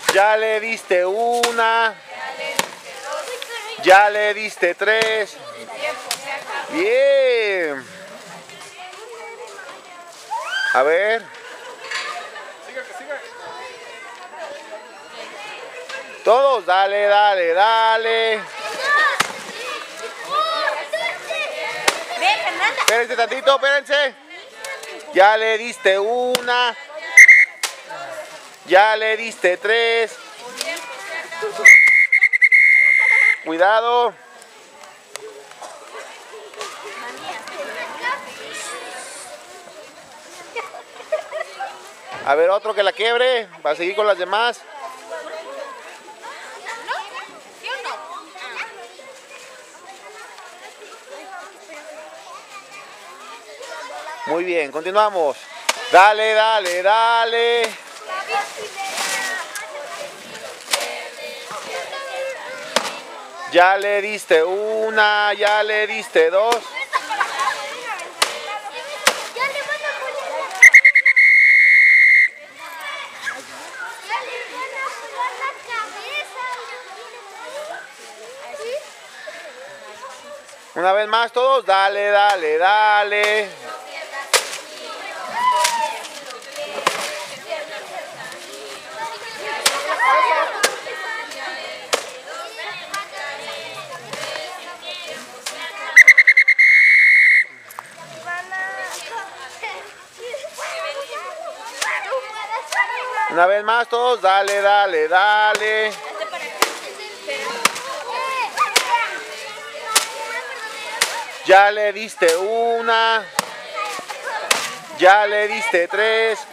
Ya le diste una. Ya le diste tres. Bien. A ver. Todos, dale, dale, dale. Espérense tantito, espérense. Ya le diste una. Ya le diste tres. Cuidado. A ver, otro que la quiebre. Va a seguir con las demás. Muy bien, continuamos. Dale, dale, dale. Ya le diste una, ya le diste dos. Una vez más todos, dale, dale, dale. Una vez más todos, dale, dale, dale. Ya le diste una. Ya le diste tres.